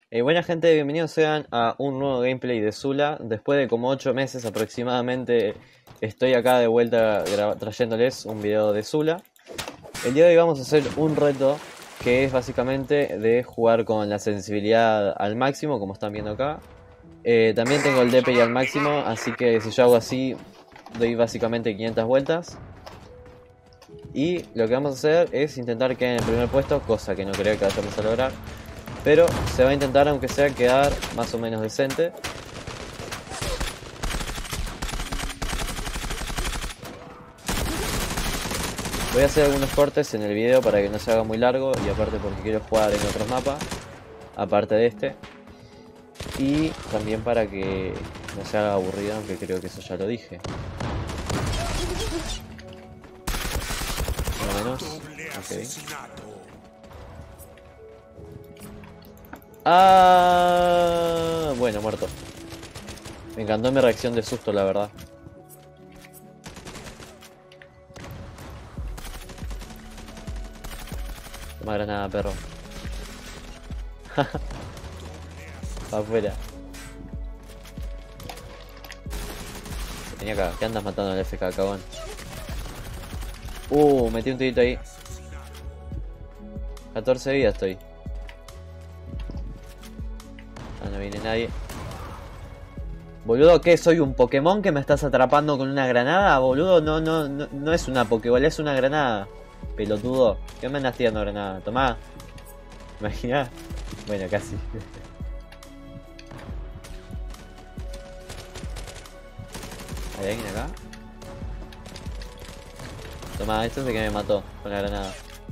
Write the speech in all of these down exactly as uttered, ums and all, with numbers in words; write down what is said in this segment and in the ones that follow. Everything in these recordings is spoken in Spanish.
Eh, buena gente, bienvenidos sean a un nuevo gameplay de Zula. Después de como ocho meses aproximadamente estoy acá de vuelta trayéndoles un video de Zula. El día de hoy vamos a hacer un reto que es básicamente de jugar con la sensibilidad al máximo, como están viendo acá. Eh, también tengo el D P I al máximo, así que si yo hago así doy básicamente quinientas vueltas. Y lo que vamos a hacer es intentar quedar en el primer puesto, cosa que no creo que vayamos a lograr. Pero se va a intentar, aunque sea, quedar más o menos decente. Voy a hacer algunos cortes en el video para que no se haga muy largo. Y aparte porque quiero jugar en otros mapas, aparte de este. Y también para que no se haga aburrido, aunque creo que eso ya lo dije. Más o menos. Okay. Ah, bueno, muerto. Me encantó mi reacción de susto, la verdad. Toma granada, perro. Pa' afuera. Tenía acá. ¿Qué andas matando al F K, cagón? Uh, metí un tirito ahí. catorce vidas estoy. Ah, no viene nadie. Boludo, ¿qué? ¿Soy un Pokémon que me estás atrapando con una granada? Boludo, no, no, no, no es una Pokébola, es una granada. Pelotudo. ¿Qué me andas tirando granada? Tomá. Imaginá. Bueno, casi. ¿Hay alguien acá? Tomá, esto es el que me mató con la granada.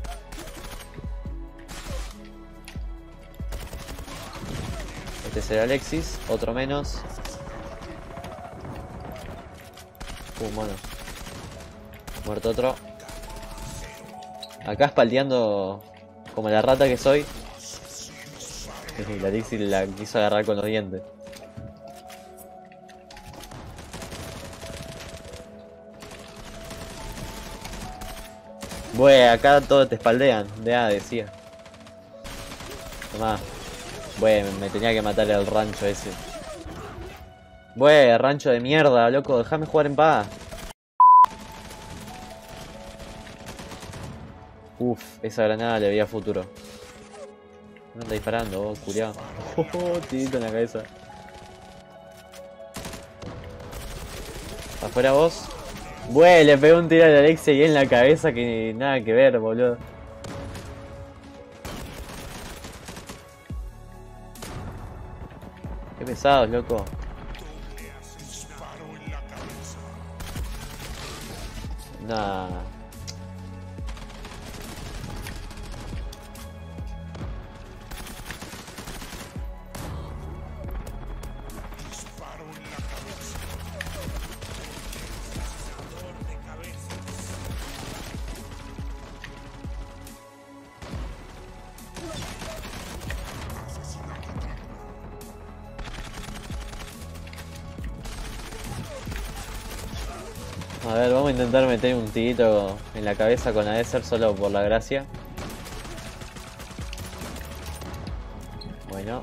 Este será Alexis, otro menos. Uh, mono. Muerto otro. Acá espaldeando como la rata que soy. La Alexis la quiso agarrar con los dientes. Bue, acá todos te espaldean. Ya decía. Tomá. Bue, me tenía que matar al rancho ese. Bue, rancho de mierda, loco, déjame jugar en paz. Uf, esa granada le veía futuro. No anda disparando, vos, culiao. Oh, tirito en la cabeza. Afuera vos. Bue, le pegué un tiro a Alexia y en la cabeza que nada que ver, boludo. Qué pesados, loco. Nah. A ver, vamos a intentar meter un tirito en la cabeza con la Desert solo por la gracia. Bueno.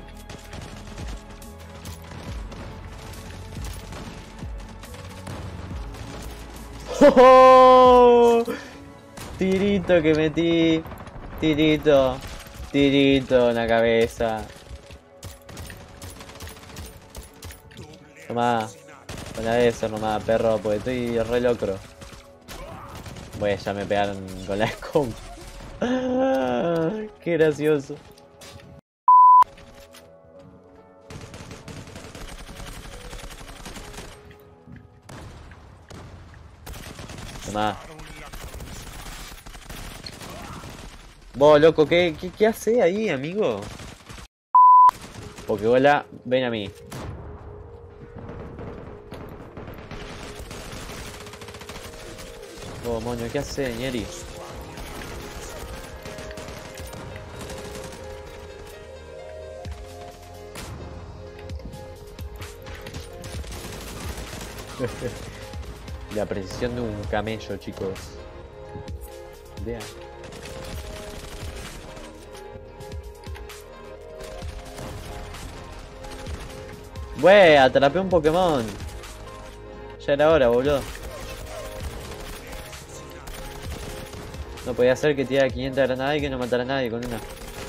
¡Oh! Tirito que metí. Tirito. Tirito en la cabeza. Tomá. Con la Desert nomás, perro, porque estoy re locro. Bueno, ya me pegaron con la scope. Ah, qué gracioso. Tomá. Vos, loco, ¿qué, qué, qué hace ahí, amigo? Pokébola, ven a mí. Oh, moño, ¿qué hace, Ñeri? La precisión de un camello, chicos. Vean. Wey, atrapé un Pokémon. Ya era hora, boludo. No podía ser que tirara quinientas granadas y que no matara a nadie con una.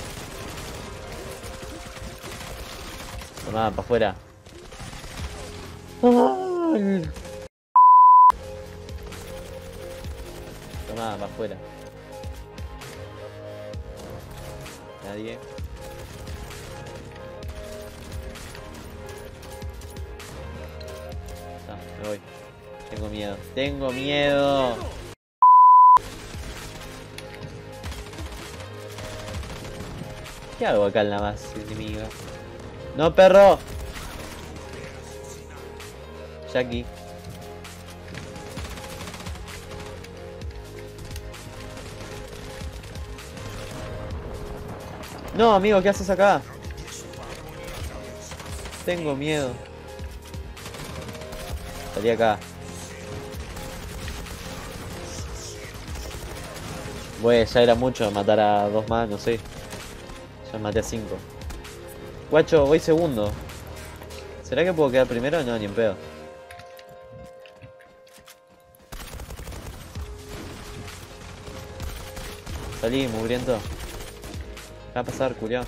Tomá, pa' afuera. Tomá, pa' afuera. Nadie. No, me voy. Tengo miedo. Tengo miedo. ¿Qué hago acá en la base enemiga? ¡No, perro! Jackie. No, amigo, ¿qué haces acá? Tengo miedo. Salí acá. Bueno, ya era mucho matar a dos más, no sé. Ya maté a cinco. Guacho, voy segundo. ¿Será que puedo quedar primero? No, ni en pedo. Salí, mugriento. ¿Qué va a pasar, culiao?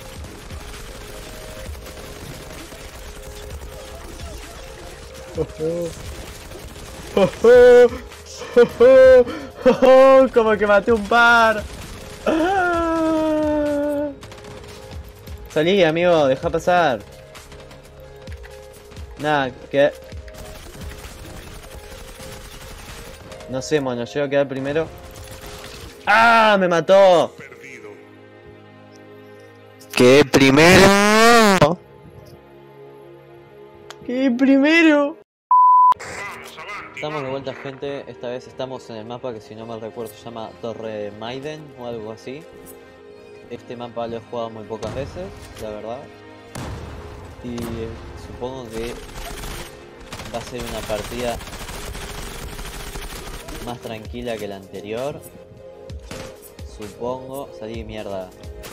Como que maté un par. Salí, amigo, deja pasar. Nada, que... No sé, mono, llego a quedar primero. ¡Ah! ¡Me mató! ¡Qué primero! ¡Qué primero! Estamos de vuelta, gente. Esta vez estamos en el mapa que, si no mal recuerdo, se llama Torre Maiden o algo así. Este mapa lo he jugado muy pocas veces, la verdad. Y eh, supongo que va a ser una partida más tranquila que la anterior. Supongo... Salí, mierda.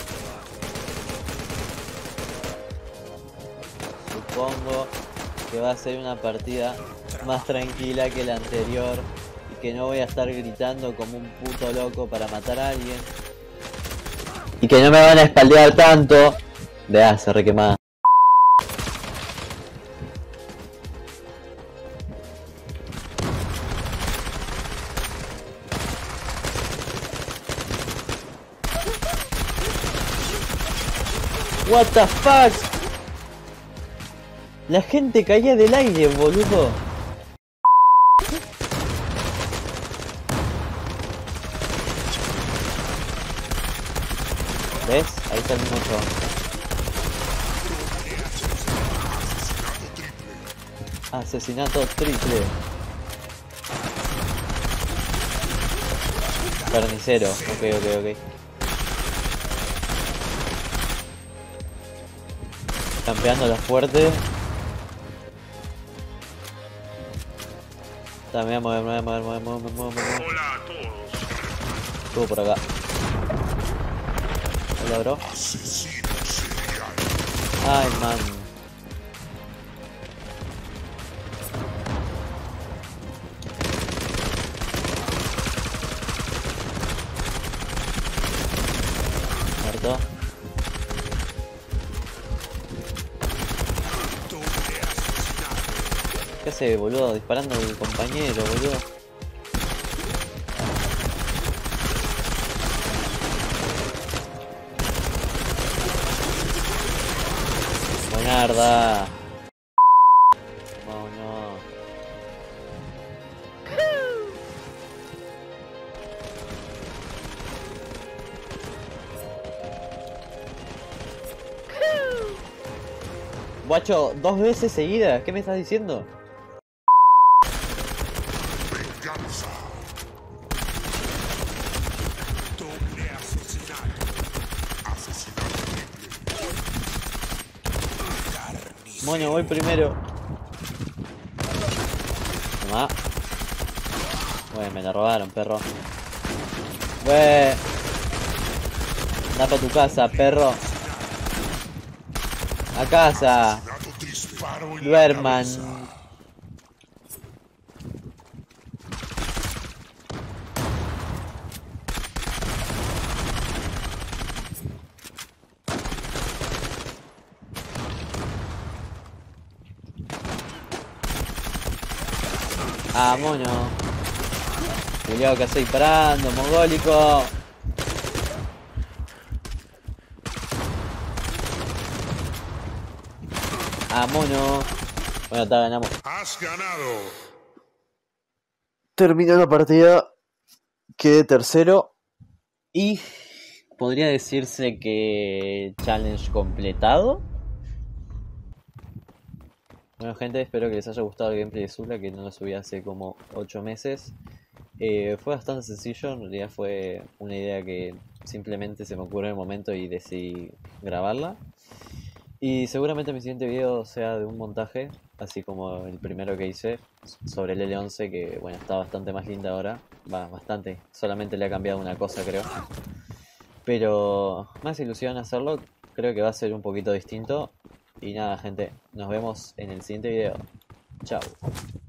Supongo que va a ser una partida más tranquila que la anterior. Y que no voy a estar gritando como un puto loco para matar a alguien. Y que no me van a espaldear tanto. De ah, se requemada. What the fuck? La gente caía del aire, boludo. ¿Ves? Ahí está el mismo chabón. Asesinato triple. Carnicero. Ok, ok, ok. Campeando la fuerte. También me voy a mover, me voy a mover, me voy a mover, me voy a mover. Hola a todos. Estuvo por acá. Hola, bro. Ay, man. Muerto. ¿Qué hace, boludo? Disparando al compañero, boludo. Buenarda. Oh no. Guacho, dos veces seguidas, ¿qué me estás diciendo? Moño, voy primero. Tomá. Bueno, me la robaron, perro. Wey. Da pa' tu casa, perro. A casa. Duerman. Ah, mono. Cuidado que estoy disparando, mongólico. Ah, mono. Bueno, está, ganamos. Has ganado. Terminó la partida. Quedé tercero. Y podría decirse que challenge completado. Bueno, gente, espero que les haya gustado el gameplay de Zula, que no lo subí hace como ocho meses. Eh, fue bastante sencillo, en realidad fue una idea que simplemente se me ocurrió en el momento y decidí grabarla. Y seguramente mi siguiente video sea de un montaje, así como el primero que hice sobre el L once, que bueno, está bastante más linda ahora. Va, bastante, solamente le ha cambiado una cosa, creo. Pero más ilusión hacerlo, creo que va a ser un poquito distinto. Y nada, gente, nos vemos en el siguiente video. Chao.